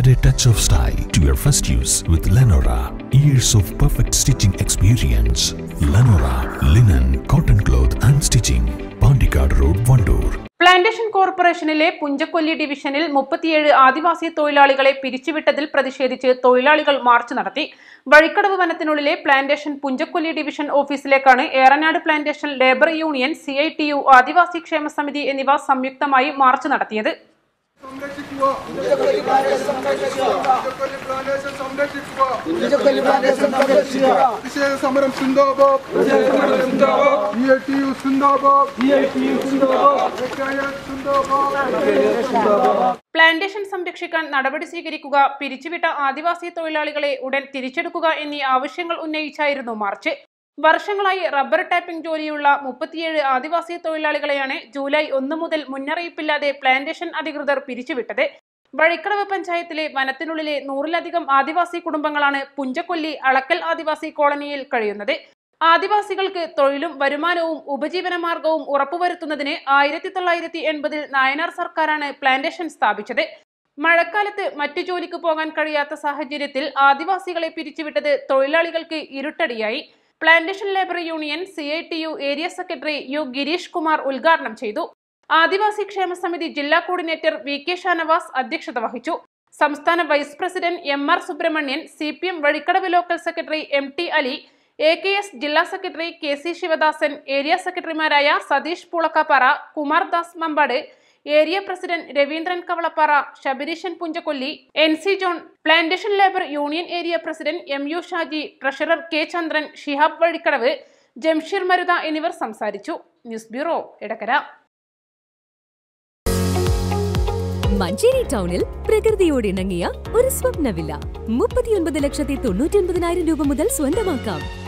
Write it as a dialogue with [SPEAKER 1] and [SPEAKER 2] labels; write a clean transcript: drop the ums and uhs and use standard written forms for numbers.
[SPEAKER 1] Add a touch of style to your first use with Lenora. Years of perfect stitching experience. Lenora, linen, cotton cloth and stitching. Pandikad Road, Vandoor.
[SPEAKER 2] Plantation കോർപ്പറേഷനിലെ പുഞ്ചക്കൊല്ലി ഡിവിഷനിൽ 37 ആദിവാസി തൊഴിലാളികളെ പിരിച്ചുവിട്ടതിൽ പ്രതിഷേധിച്ച് തൊഴിലാളികൾ march നടത്തി. വഴിക്കടവ് വനത്തിനുള്ളിലെ plantation Punchakkolli division ഓഫീസിലേക്കാണ് Eranad plantation labour union, CITU, Adivasi Kshema Samithi എന്നിവ സംയുക്തമായി മാർച്ച് നടത്തിയത്. പ്ലാന്റേഷൻ സംരക്ഷിക്കാൻ നടപടി സ്വീകരിക്കുക, പിരിച്ചുവിട്ട ആദിവാസി തൊഴിലാളികളെ ഉടൻ തിരിച്ചെടുക്കുക എന്നീ ആവശ്യങ്ങൾ ഉന്നയിച്ചായിരുന്നു മാർച്ച്. വർഷങ്ങളായി റബ്ബർ ടാപ്പിംഗ് ജോലിയുള്ള 37 ആദിവാസി തൊഴിലാളികളെയാണ് ജൂലൈ 1 മുതൽ മുന്നറിയിപ്പില്ലാതെ പ്ലാന്റേഷൻ അധികൃതർ പിരിച്ചുവിട്ടത്. വഴിക്കടവ് പഞ്ചായത്തിലെ വനത്തിനുള്ളിലെ 100-ലധികം ആദിവാസി കുടുംബങ്ങളാണ് പുഞ്ചക്കൊല്ലി അളക്കൽ ആദിവാസി കോളനിയിൽ കഴിയുന്നത്. ആദിവാസികൾക്ക് തൊഴിലും വരുമാനവും ഉപജീവനമാർഗവും ഉറപ്പുവരുത്തുന്നതിന് 1980-ൽ നായനാർ സർക്കാരാണ് പ്ലാന്റേഷൻ സ്ഥാപിച്ചത്. മഴക്കാലത്ത് മറ്റു ജോലിക്ക് പോകാൻ കഴിയാത്ത സാഹചര്യത്തിൽ ആദിവാസികളെ പിരിച്ചുവിട്ടത് തൊഴിലാളികൾക്ക് ഇരുട്ടടിയായി. Plantation labour union, CITU area secretary U Girish Kumar ഉദ്ഘാടനം ചെയ്തു. ആദിവാസി ക്ഷേമ സമിതി ജില്ലാ കോർഡിനേറ്റർ VK ഷാനവാസ് അധ്യക്ഷത വഹിച്ചു. സംസ്ഥാന vice president MR Subramanian, CPM Vazhikkadavu local secretary MT Ali, AKS ജില്ലാ സെക്രട്ടറി KC ശിവദാസൻ, ഏരിയ സെക്രട്ടറിമാരായ Satheesh Poolakkappara, Kumar Das Mampad, area president Raveendran Kavalappara, Shabareeshan Punchakkolli, NC John, plantation labour union area president MU Shaji, treasurer K Chandran, Shihab Vazhikkadavu, Jamsheer Maruta എന്നിവർ സംസാരിച്ചു. News bureau, Edakkara.
[SPEAKER 3] മഞ്ചേരി ടൗണിൽ പ്രകൃതിയോട് ഇണങ്ങിയ ഒരു സ്വപ്ന വില്ല 39,99,000 രൂപ മുതൽ സ്വന്തമാക്കാം.